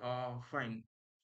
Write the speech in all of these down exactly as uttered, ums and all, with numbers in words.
Fine.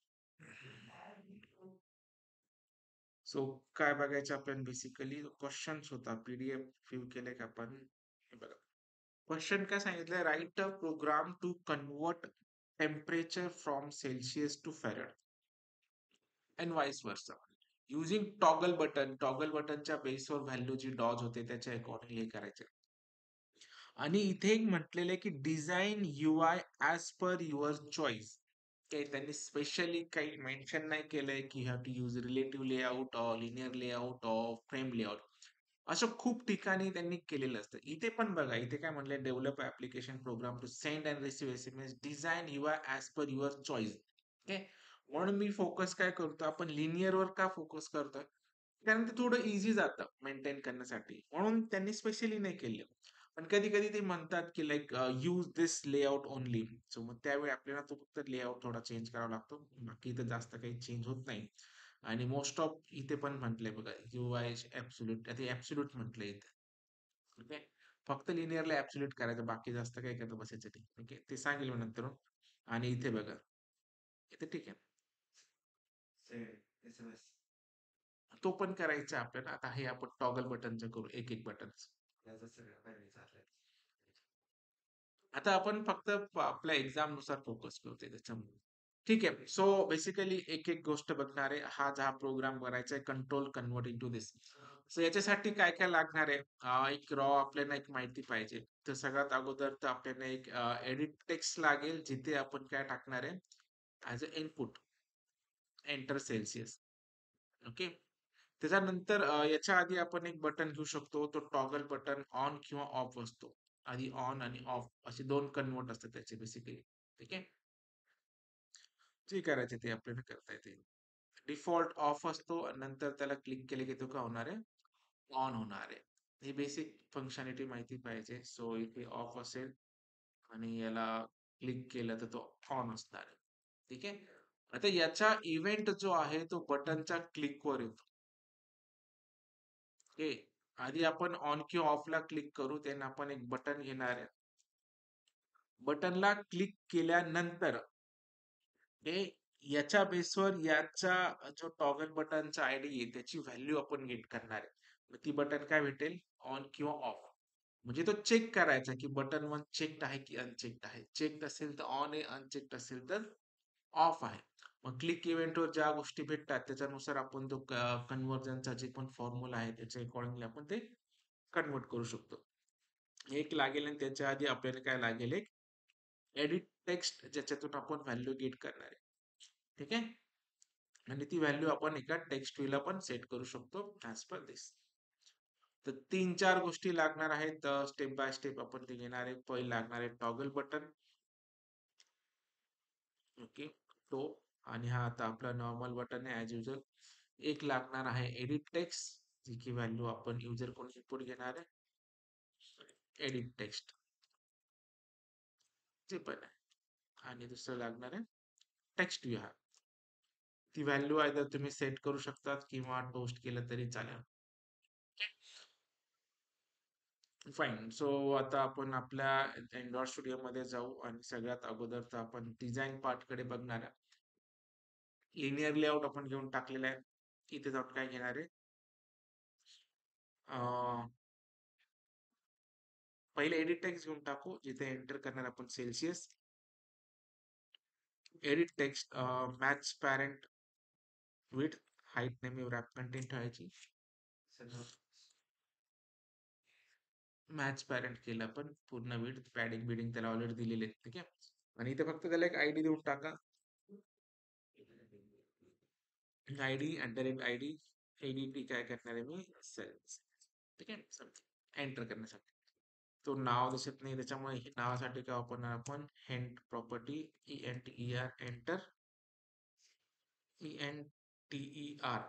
So काय बघायचं आपण बेसिकली क्वेश्चन्स होता पीडीएफ फिल केले का आपण हे बघा. क्वेश्चन काय सांगितलंय, write a program to convert temperature from Celsius to Fahrenheit and vice versa using toggle button. Toggle बटनच्या बेसवर व्हॅल्यू जी डॉज होते त्याच्या अकॉर्डिंगली करायचे. आणि इथे एक म्हटलेलं आहे की design UI as per your choice. काही त्यांनी स्पेशली काही मेन्शन नाही केलंय की have to use relative layout or linear layout or frame layout. असं खूप ठिकाणी त्यांनी केलेलं असतं. इथे पण बघा, इथे काय म्हणलंय, develop application program to send and receive SMS design UI as per your choice. Okay. म्हणून मी फोकस काय करतो, आपण लिनियर वर का फोकस करतोय, कारण ते थोडं इझी जातं मेंटेन करण्यासाठी, म्हणून त्यांनी स्पेशली नाही केलं. पण कधी कधी ते म्हणतात की like use this layout only. So मग त्यावेळी आपल्याला तो फक्त लेआउट थोडा चेंज करावा लागतो, बाकी इथं जास्त काही चेंज होत नाही. आणि मोस्ट ऑफ इथे पण म्हटलंय बघा, यू आय ऍब्सोल्यूट, आता ऍब्सोल्यूट म्हटलंय इथे. ओके. फक्त लिनियरला ऍब्सोल्यूट करायचं, बाकी जास्त काही करत बसायचं ते. ओके, ते सांगेल मी नंतर. आणि इथे बघा, इथे ठीक आहे, तो पण करायचा आहे आपल्याला. आता हे आपण टॉगल बटनचं करू, एक एक बटन. आता आपण फक्त प- आपल्या एक्झाम नुसार फोकस करतोय त्याच्यामुळे. ठीक आहे. सो बेसिकली एक एक गोष्ट बघणार आहे. हा जो प्रोग्राम करायचा आहे, control convert into this. So याच्यासाठी काय काय लागणार आहे, अं, एक रॉ आपल्याला एक माहिती पाहिजे. तर सगळ्यात अगोदर तर आपल्याला एक एडिट टेक्स्ट लागेल, जिथे आपण काय टाकणार आहे as a input, enter Celsius. Okay. त्याच्यानंतर अं, याच्या आधी आपण एक बटन घेऊ शकतो, तो टॉगल बटन ऑन किंवा ऑफ असतो. आधी ऑन आणि ऑफ असे दोन कन्वर्ट असतात त्याचे बेसिकली. ठीक आहे. जे करायचे ते आपल्याला करता येते. डिफॉल्ट ऑफ असतो आणि नंतर त्याला क्लिक केले की तो काय होणार आहे, ऑन होणार आहे. ही बेसिक फंक्शनॅलिटी माहिती पाहिजे. सो इथे ऑफ असेल आणि याला क्लिक केलं तर तो ऑन असणार आहे. ठीक आहे. आता याचा इव्हेंट जो आहे तो बटनच्या क्लिकवर येतो. ओके. आधी आपण ऑन किंवा ऑफला क्लिक करू, त्याने आपण एक बटन घेणार आहे. बटनला क्लिक केल्यानंतर हे याच्या बेसवर याचा जो टॉगल बटनचा आयडी आहे त्याची व्हॅल्यू आपण गेट करणार आहे. मग ती बटन काय भेटेल, ऑन किंवा ऑफ. म्हणजे तो चेक करायचा की बटन वन चेक्ड आहे की अनचेक्ड आहे. चेक्ड असेल तर ऑन आहे, अनचेक्ड असेल तर ऑफ आहे. मग क्लिक इव्हेंटवर ज्या गोष्टी भेटतात त्याच्यानुसार आपण तो कन्व्हर्जनचा जे पण फॉर्म्युला आहे त्याच्या अकॉर्डिंगली आपण ते कन्वर्ट करू शकतो. एक लागेल आणि त्याच्या आधी आपल्याला काय लागेल, एक एडिट टेक्स्ट, ज्याच्यातून आपण व्हॅल्यू गेट करणार आहे. ठीक आहे. आणि ती व्हॅल्यू आपण एका टेक्स्ट व्ह्यूला पण सेट करू शकतो ऍज पर दिस. तर तीन चार गोष्टी लागणार आहेत, स्टेप बाय स्टेप आपण ते घेणार आहे. पहिले लागणार आहे टॉगल बटन. ओके. तो, आणि हा आता आपला नॉर्मल बटन आहे ऍज युजल. एक लागणार आहे एडिट टेक्स्ट, जी की व्हॅल्यू आपण युजर कोण इनपुट घेणार आहे, एडिट टेक्स्ट जे पण आहे. आणि दुसरं लागणार आहे टेक्स्ट व्ह्यू. हा, ती व्हॅल्यू आयदर तुम्ही सेट करू शकतात किंवा टोस्ट केलं तरी चालेल. फाईन. सो आता आपण आपल्या अँड्रॉइड स्टुडिओ मध्ये जाऊ आणि सगळ्यात अगोदर तर आपण डिझाईन पार्ट कडे बघणार आहे. लिनियर लेआउट आपण घेऊन टाकलेला आहे. इथे जाऊन काय घेणार आहे, अं, पहिले एडिट टेक्स्ट घेऊन टाकू, जिथे एंटर करणार आपण Celsius. Edit text, match parent with height नेहमी रॅप कंटेंट ठेवायची. मॅच पॅरेंट केलं आपण, पूर्ण विथ पॅडिंग बिडिंग त्याला ऑलरेडी दिलेले आहेत. ठीक आहे. आणि इथे फक्त त्याला एक आयडी देऊन टाका, ID at the rate ID. EDT काय करणार आहे मी, सेल्स. ठीक आहे. एंटर करण्यासाठी तो नाव दिसत नाही, त्याच्यामुळे हे नावासाठी काय वापरणार आपण, hint property, E N T E R, enter. E N T E R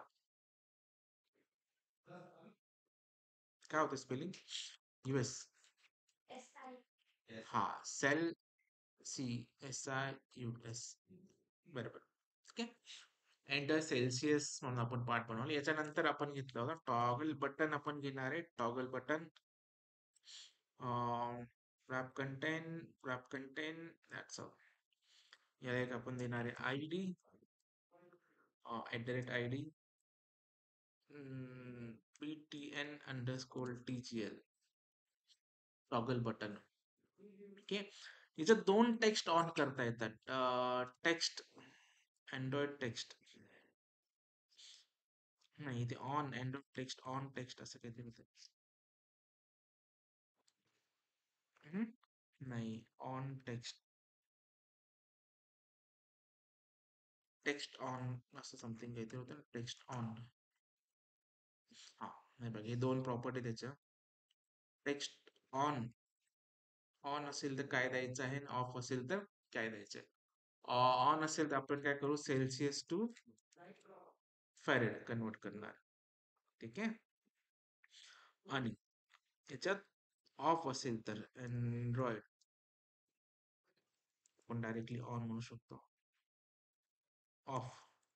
काय होतं स्पेलिंग, यूएस. हा, cel, C S I U S, बरोबर. ओके. एंटर सेल्सिअस म्हणून आपण पार्ट बनवलं. याच्यानंतर आपण घेतलं होतं टॉगल बटन. आपण घेणार आहे toggle button, wrap content, wrap content, that's all. याला एक आपण देणार आहे I D at the rate I D P T N underscore T G L toggle button. Okay, याच्यात दोन टेक्स्ट ऑन करता येतात. टेक्स्ट अँड्रॉइड टेक्स्ट नाही, ते on Android text on text असं काहीतरी होतं. हम्म, नाही, ऑन टेक्स्ट टेक्स्ट ऑन असं समथिंग काहीतरी होतं. टेक्स्ट ऑन, हा नाही बघ, हे दोन प्रॉपर्टी त्याच्या. टेक्स्ट ऑन ऑन असेल तर काय द्यायचं आहे, ऑफ असेल तर काय द्यायचं आहे. ऑन असेल तर आपण काय करू, सेल्सिअस टू फॅरेड कन्वर्ट करणार. ठीक आहे, आणि याच्यात ऑफ असेल तर अँड्रॉइड आपण डायरेक्टली ऑन म्हणू शकतो. ऑफ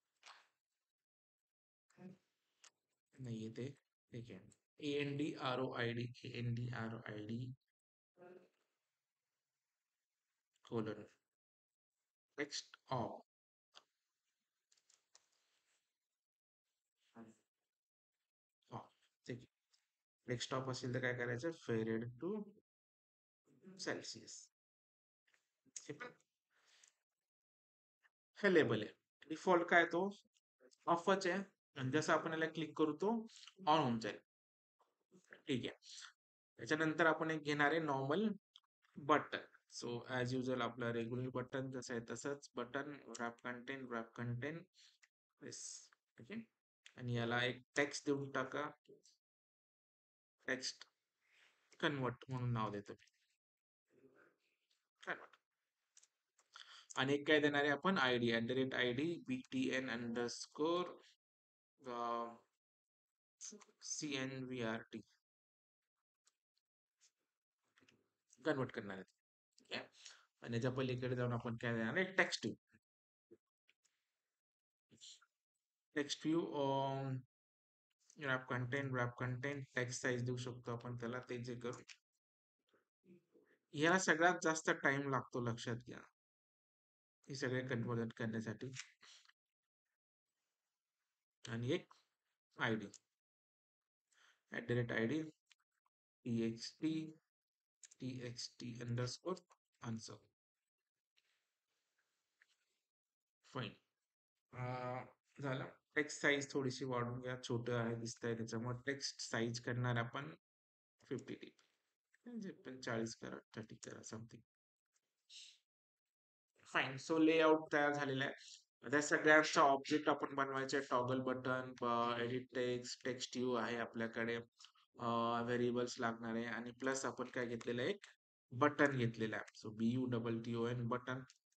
नाही येते. ठीक आहे, A N D R O I D A N D R O I D colon text off. ठीक आहे, डेस्कटॉप असेल तर काय करायचं, फेरेड टू सेल्सिअस. हे पण हे लेबल आहे. डिफॉल्ट काय तो ऑफच आहे, आणि जसं आपण याला क्लिक करू तो ऑन होऊन जाईल. ठीक आहे, त्याच्यानंतर आपण एक घेणार आहे normal button. So as usual आपलं रेग्युलर बटन जसं आहे तसंच button, wrap content wrap content yes. ठीक आहे, आणि याला एक टेक्स्ट देऊन टाका, टेक्स्ट कन्वर्ट म्हणून नाव देतो. कन्वर्ट, आणि एक काय देणार आहे आपण, I D at the rate I D B T N underscore C N V R T convert करणार आहे. ठीक आहे, आणि याच्या पलीकडे जाऊन आपण काय देणार आहे, text view. Text view wrap content wrap content text size देऊ शकतो आपण त्याला, ते जे करू. याला सगळ्यात जास्त टाइम लागतो, लक्षात घ्या, हे सगळे कन्वर्ट करण्यासाठी. आणि एक I D at the rate I D T X T T X T underscore answer. Fine, झालं. टेक्स्ट साईज थोडीशी वाढून घ्या, छोटं आहे दिसत आहे, त्याच्यामुळे टेक्स्ट साईज करणार आपण फिफ्टी टी म्हणजे पण चाळीस करा, थर्टी करा समथिंग. फाईन, सो लेआउट तयार झालेला आहे. त्या सगळ्यांचा ऑब्जेक्ट आपण बनवायचे, toggle button, edit text, text view आहे आपल्याकडे, व्हेरिएबल्स लागणार आहे, आणि प्लस आपण काय घेतलेलं आहे, एक बटन घेतलेलं आहे. So B U double T O N button,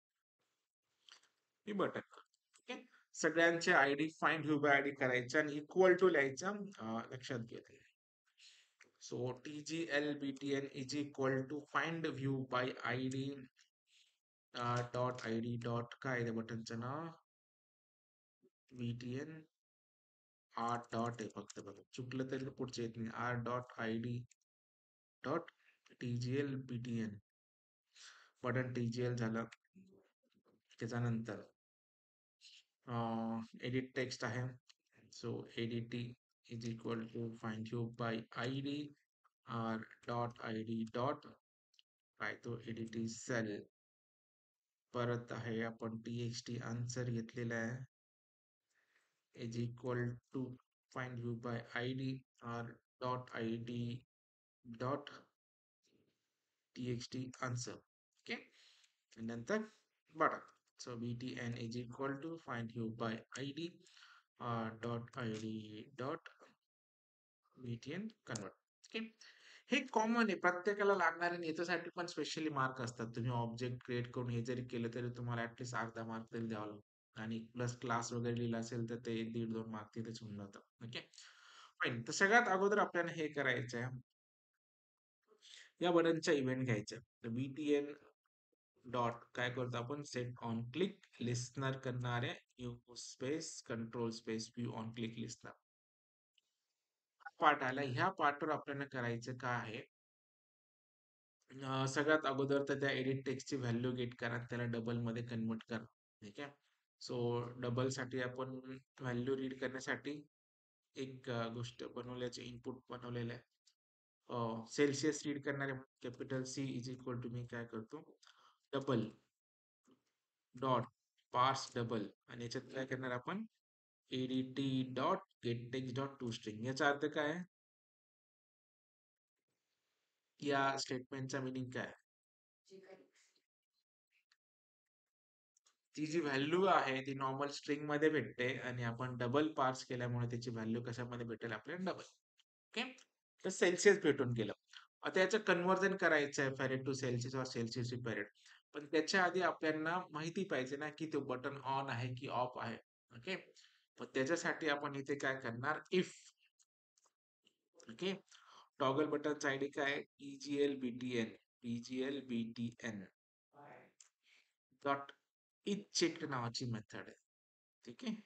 हे बटन. ओके, सगळ्यांचे ID find view by ID करायचे आणि इक्वल टू लिहायचं, अं, लक्षात घेतले. So T G L B T N is equal to find view by ID dot I D dot काय आहे बटनचं नाव, B T N R dot आहे फक्त, बघा चुकलं तरी पुढचे येत नाही, R dot I D dot T G L B T N button T G L झालं. त्याच्यानंतर एडिट टेक्स्ट आहे. So edit is equal to find view by I D R dot I D dot काय तो edit sale. परत आहे आपण T X T answer घेतलेला आहे, is equal to find view by I D R dot I D dot T X T answer. Okay, नंतर button. So B T N is equal to find view by I D R dot I D dot B T N convert. Okay, हे common आहे, प्रत्येकाला लागणार आहे, याच्यासाठी पण specially mark असतात. तुम्ही ऑब्जेक्ट क्रिएट करून हे जरी केलं तरी तुम्हाला ऍटलीस्ट अर्धा मार्क तरी द्यावा लागतो, आणि प्लस क्लास वगैरे लिहिला असेल तर ते दीड दोन मार्क तिथेच होऊन जातं. Okay, fine. तर सगळ्यात अगोदर आपल्याला हे करायचं आहे, या बटनचा इव्हेंट घ्यायचा. तर बी टी एन डॉट काय करतो आपण, सेट ऑन क्लिक लिस्नर करणार आहे, new space control space view on click listener. Part आला, ह्या पार्टवर आपल्याला करायचं काय आहे, अ, सगळ्यात अगोदर तर त्या एडिट टेक्स्टची व्हॅल्यू गेट करा, त्याला डबल मध्ये कन्वर्ट करा. ठीक आहे. सो डबल साठी आपण व्हॅल्यू रीड करण्यासाठी एक अ, गोष्ट बनवल्याचे इनपुट बनवलेलं आहे. सेल्सिअस रीड करणारे capital C is equal to मी काय करतो, डबल डॉट पार्स डबल, आणि याच्यात काय करणार आपण, EDT dot get text dot to string. याचा अर्थ काय आहे, या स्टेटमेंटचा मिनिंग काय, ती जी व्हॅल्यू आहे ती नॉर्मल स्ट्रिंग मध्ये भेटते आणि आपण डबल पार्स केल्यामुळे त्याची व्हॅल्यू कशामध्ये भेटेल आपल्याला, डबल. ओके. तर सेल्सिअस भेटून गेलं. आता याचं कन्व्हर्जन करायचं आहे Fahrenheit to Celsius or Celsius to Fahrenheit. पण त्याच्या आधी आपल्याला माहिती पाहिजे ना की तो बटन ऑन आहे की ऑफ आहे. ओके. पण त्याच्यासाठी आपण इथे काय करणार, इफ. ओके. टॉगल बटनचा आयडी काय आहे, EGL BTN, EGL BTN dot is checked नावाची मेथड आहे. ठीक आहे.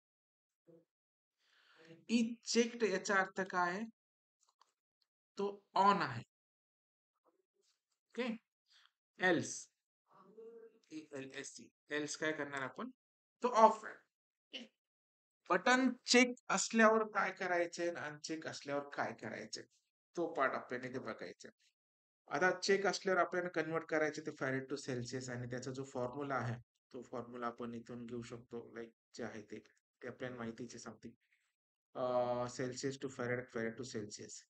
इज चेक्ड याचा अर्थ काय आहे, तो ऑन आहे. Okay. Else, L S C, else काय करणार आपण, तो ऑफ आहे. बटन चेक असल्यावर काय करायचे, अनचेक असल्यावर काय करायचे, तो पार्ट आपल्याला इथे बघायचा. आता चेक असल्यावर आपल्याला कन्वर्ट करायचे ते फॅरेड टू सेल्सिअस, आणि त्याचा जो फॉर्म्युला आहे तो फॉर्म्युला आपण इथून घेऊ शकतो, लाईक जे आहे ते ते आपल्याला माहितीचे something, Celsius to Fahrenheit, Fahrenheit to Celsius.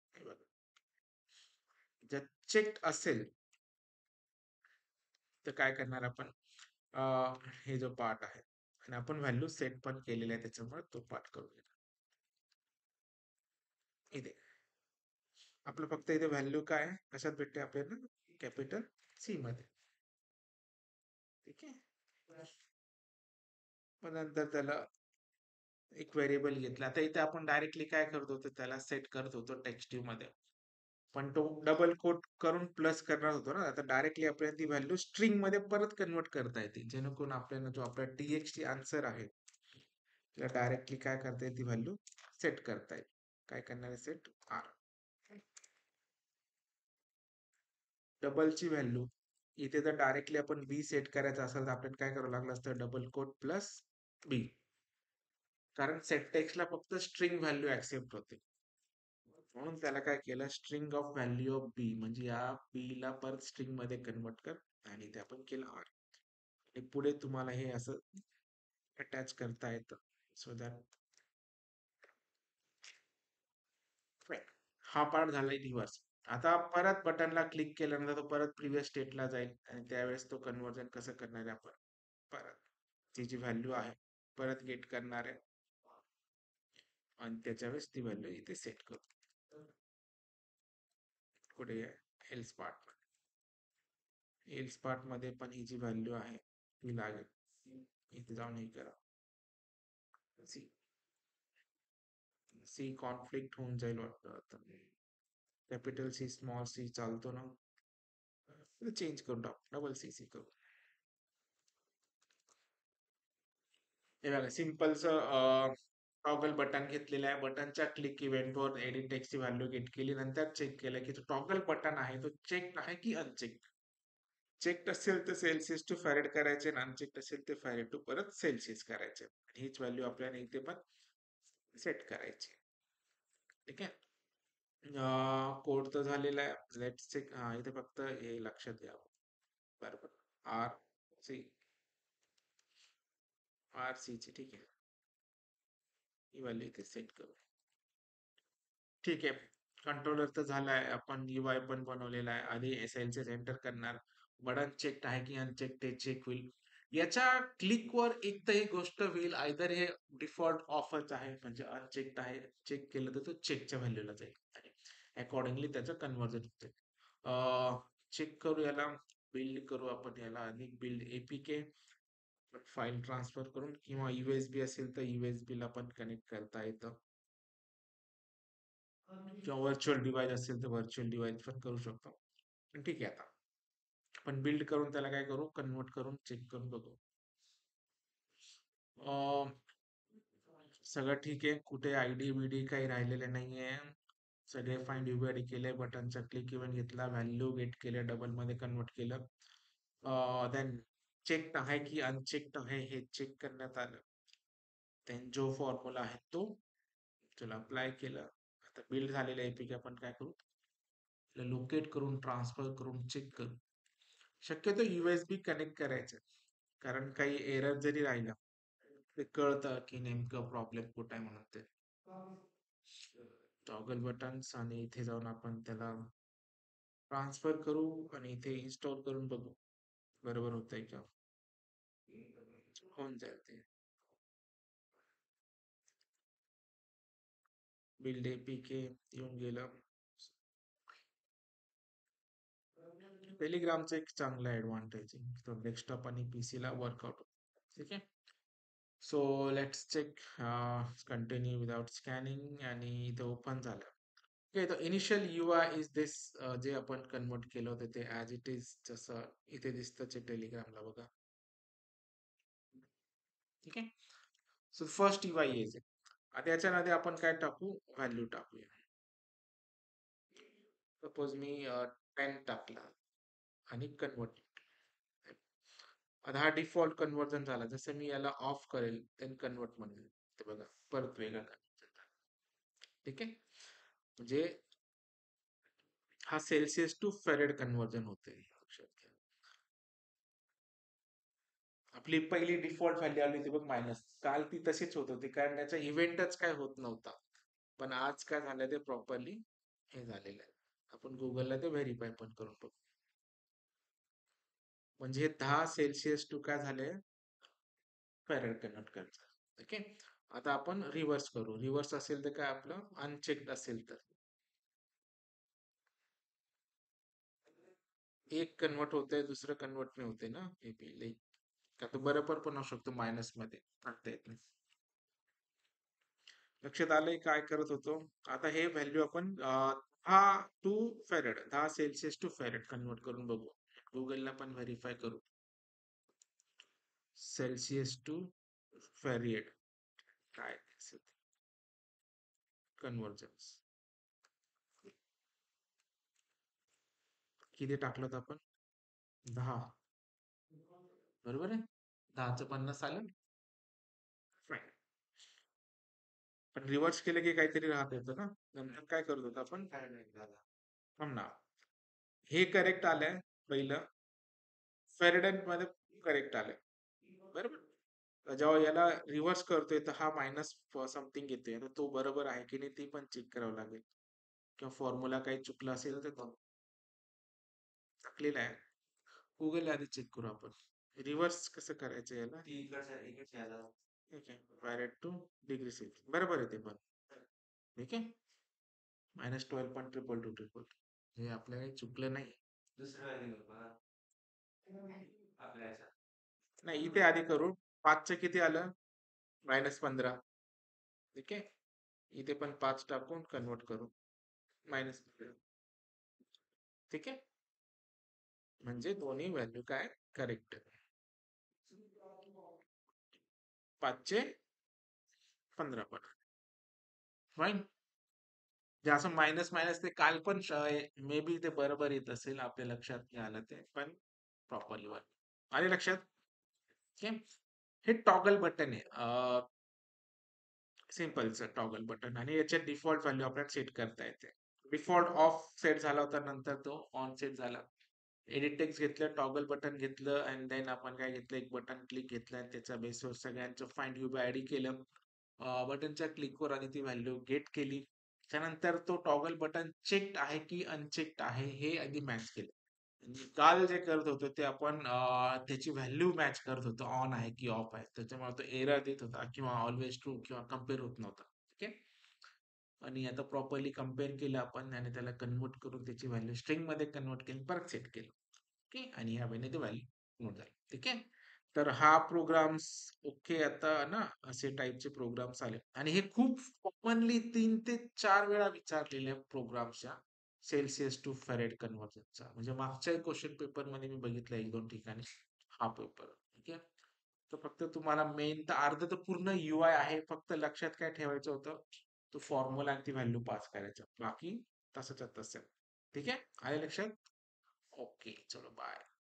जर चेक असेल तर काय करणार आपण, अं, हे जो पार्ट आहे, आणि आपण व्हॅल्यू सेट पण केलेला आहे त्याच्यामुळे तो पार्ट करूया इथे. आपलं फक्त इथे व्हॅल्यू काय आहे, कशात भेटते आपल्याला, कॅपिटल सी मध्ये. ठीक आहे. मग नंतर त्याला एक व्हेरिएबल घेतला. आता इथे आपण डायरेक्टली काय करत होतो, त्याला सेट करत होतो टेक्स्ट मध्ये, पण तो डबल कोट करून प्लस करणार होतो ना. आता डायरेक्टली आपल्याला ती व्हॅल्यू स्ट्रिंग मध्ये परत कन्वर्ट करता येते, जेणेकरून आपल्याला जो आपला टीएक्सटी आन्सर आहे त्याला डायरेक्टली काय करता येईल, ती व्हॅल्यू सेट करता येईल. काय करणार आहे, सेट आर. डबलची व्हॅल्यू इथे जर डायरेक्टली आपण बी सेट करायचं असेल तर आपल्याला काय करावं लागलं असतं, डबल कोट प्लस बी. कारण सेट टेक्स्टला फक्त स्ट्रिंग व्हॅल्यू ऍक्सेप्ट होते, म्हणून त्याला काय केलं, string of value of B, म्हणजे या बी ला परत स्ट्रिंग मध्ये कन्वर्ट कर, आणि ते आपण केलं आर. आणि पुढे तुम्हाला हे असं अटॅच करता येतं, सो दॅट हा पार्ट झालाय रिव्हर्स. आता परत बटनला क्लिक केल्यानंतर तो परत प्रिव्हियस स्टेटला जाईल, आणि त्यावेळेस तो कन्वर्जन कसं करणार आहे आपण, परत ती जी व्हॅल्यू आहे परत गेट करणार आहे, आणि त्याच्या वेळेस ती व्हॅल्यू इथे सेट करू. कुठे एल्स पार्ट, एल्स पार्ट मध्ये पण ही जी व्हॅल्यू आहे ती लागेल, इथे जाऊन हे करा, सी सी कॉन्फ्लिक्ट होऊन जाईल वाटतं आता. कॅपिटल सी स्मॉल सी चालतो ना, चेंज करून टाक, डबल सी सी करू. हे बघा सिम्पलचं टॉगल बटन घेतलेलं आहे, बटनच्या क्लिक इव्हेंटवर एडिट टेक्स्टची व्हॅल्यू गेट केली, नंतर चेक केलं की तो टॉगल बटन आहे तो चेक आहे की अनचेक. चेक असेल तर सेल्सिअस टू फॅरेड करायचे, आणि अनचेक असेल तर फॅरेड टू परत सेल्सिअस करायचे, आणि हीच व्हॅल्यू आपल्याला इथे पण सेट करायची. ठीक आहे. कोड तर झालेला आहे, लेट्स चेक. हा इथे फक्त हे लक्षात घ्यावं, बरोबर, आर सी, आर सी ची, ठीक आहे, ही व्हॅल्यू इथे सेट करू. ठीक आहे. कंट्रोलर तर झालाय, आपण युआय पण बनवलेला आहे. आधी एसएलसी एंटर करणार, बटन चेक आहे की अनचेक ते चेक होईल. याच्या क्लिकवर एक तर ही गोष्ट होईल, आयदर हे डिफॉल्ट ऑफच आहे म्हणजे अनचेक्ड आहे, चेक केलं तर तो चेकच्या व्हॅल्यूला जाईल, आणि अकॉर्डिंगली त्याचं कन्व्हर्जन होते. चेक करू, याला बिल्ड करू आपण, याला आणि बिल्ड एपीके फाईल ट्रान्सफर करून, किंवा युएसबी असेल तर युएसबी ला पण कनेक्ट करता येतं, किंवा व्हर्च्युअल डिव्हाइस असेल तर व्हर्च्युअल डिव्हाइस पण करू शकतो. पण ठीक आहे, आता आपण बिल्ड करून त्याला काय करू, कन्वर्ट करून चेक करून बघू. अं, सगळं ठीक आहे, कुठे आयडी विडी काही राहिलेले नाहीये. सगळे फाइंड युआयडी केले, बटनचा क्लिक इव्हेंट घेतला, व्हॅल्यू गेट केले, डबल मध्ये कन्वर्ट केलं. देन चेक आहे की अनचेक्ड आहे हे चेक करण्यात आलं. देन जो फॉर्म्युला आहे तो चला अप्लाय केलं. आता बिल्ड झालेलं एपीके आपण काय करू, लोकेट करून ट्रान्सफर करून चेक करू. शक्यतो युएसबी कनेक्ट करायचं, कारण काही एरर जरी राहिला ते कळतं की नेमकं प्रॉब्लेम कुठं आहे म्हणून. ते टॉगल बटन्स आणि इथे जाऊन आपण त्याला ट्रान्सफर करू आणि इथे इन्स्टॉल करून बघू बरोबर होतंय का. होऊन जाईल ते. बिल्ड एपीके येऊन गेलं. टेलिग्रामचं एक चांगलं ऍडव्हान्टेज आहे, तो डेस्कटॉप आणि पीसी ला वर्कआउट. ठीक आहे. So let's check, continue without scanning आणि इथे ओपन झालं. ओके, तर इनिशियल युआय इज दिस, जे आपण कन्वर्ट केलं होतं ते ऍज इट इज जसं इथे दिसतं टेलिग्रामला बघा. ठीक आहे. सो फर्स्ट युआय इज आता याच्यामध्ये आपण काय टाकू, व्हॅल्यू टाकूया. सपोज मी टेन टाकला आणि कन्वर्ट. आता हा डिफॉल्ट कन्वर्जन झाला. जसं मी याला ऑफ करेल देन कन्वर्ट म्हणेल ते बघा परत वेगळा conversion झाला. ठीक आहे. म्हणजे हा सेल्सिअस टू फेरेड कन्वर्जन होते, लक्षात घ्या. आपली पहिली डिफॉल्ट व्हॅल्यू आली होती बघ मायनस, काल ती तशीच होत होती कारण त्याचा इव्हेंटच काय होत नव्हता. पण आज काय झालं ते प्रॉपरली हे झालेलं आहे. आपण गुगलला ते व्हेरीफाय पण करून बघू. म्हणजे दहा सेल्सिअस टू काय झाले फेरेड कन्वर्ट करायचं. ओके. आता आपण रिव्हर्स करू. रिव्हर्स असेल तर काय आपलं अनचेक्ड असेल तर एक कन्वर्ट होतंय दुसरं कन्वर्ट नाही होते ना. एपी का तो बरोबर पण असू शकतो मायनस मध्ये, सांगता येत नाही. लक्षात आलंय काय करत होतो. आता हे व्हॅल्यू आपण दहा टू फेरेड, दहा सेल्सिअस टू फेरेड कन्वर्ट करून बघू. गुगलला पण व्हेरीफाय करू. सेल्सिअस टू फेरियड काय कन्वर्जन्स किती टाकलं होतं आपण, दहा बरोबर आहे. दहाचं पन्नास आलं. Fine. पण रिव्हर्स केलं की काहीतरी राहत येतं ना. नंतर काय करत होतो आपण, थांब ना, हे करेक्ट आलंय पहिलं, फेरेडेंट मध्ये करेक्ट आलंय बरोबर. जेव्हा याला रिव्हर्स करतोय तर हा मायनस समथिंग येतोय, तर तो बरोबर आहे की नाही ते पण चेक करावं लागेल, किंवा फॉर्म्युला काही चुकला असेल तर तो टाकलेला आहे. गुगल आधी चेक करू आपण. रिव्हर्स कसं करायचं याला, ठीक आहे. फायरेट टू डिग्री सेल्सिअस बरोबर आहे ते पण. ठीक आहे. Minus twelve point triple two triple हे आपल्या काही चुकलं नाही. नाही इथे आधी करू. पाचचं किती आलं, मायनस पंधरा. ठीक आहे. इथे पण पाच टाकून कन्वर्ट करू मायनस पंधरा. ठीक आहे. म्हणजे दोन्ही व्हॅल्यू काय करेक्ट, पाचशे पंधरा पण फाईन. जे असं मायनस मायनस ते काल पण मे बी ते बरोबर येत असेल आपल्या लक्षात नाही आलं ते पण प्रॉपरली वर आले लक्षात. ओके. हे टॉगल बटन आहे, सिम्पलचं टॉगल बटन, आणि याच्यात डिफॉल्ट व्हॅल्यू आपल्याला सेट करता येते. डिफॉल्ट ऑफ सेट झाला होता, नंतर तो ऑन सेट झाला. एडिट टेक्स्ट घेतलं, टॉगल बटन घेतलं, अँड देन आपण काय घेतलं, एक बटन क्लिक घेतलं आणि त्याच्या बेसवर सगळ्यांचं फाइंड यू बाय आयडी केलं. बटनच्या क्लिकवर आणि ती व्हॅल्यू गेट केली. त्यानंतर तो टॉगल बटन चेक्ड आहे की अनचेक्ड आहे हे आधी मॅच केलं. आणि काल जे करत होतो ते आपण अं, त्याची व्हॅल्यू मॅच करत होतो, ऑन आहे की ऑफ आहे. त्याच्यामुळे तो एरर देत होता किंवा ऑलवेज ट्रू किंवा कम्पेअर होत नव्हता. ठीक आहे. आणि आता प्रॉपरली कम्पेअर केलं आपण आणि त्याला कन्वर्ट करून त्याची व्हॅल्यू स्ट्रिंग मध्ये कन्वर्ट केली, परत सेट केलं. ओके. आणि ह्या वेळेने ते व्हॅल्यू नोट झाली. ठीक आहे. तर हा प्रोग्राम्स ओके. आता ना असे टाईपचे प्रोग्राम्स आले आणि हे खूप कॉमनली तीन ते चार वेळा विचारलेले प्रोग्राम्सच्या सेल्सिअस टू फेरेड कन्व्हर्जनचा. म्हणजे मागच्या क्वेश्चन पेपर मध्ये मी बघितलं एक दोन ठिकाणी हा पेपर. ठीक आहे. तर फक्त तुम्हाला मेन तर अर्ध तर पूर्ण युआय आहे, फक्त लक्षात काय ठेवायचं होतं, तो फॉर्म्युला आणि ती व्हॅल्यू पास करायचं. बाकी तसंच्या तसं. ठीक आहे? आलं लक्षात? ओके. चलो बाय.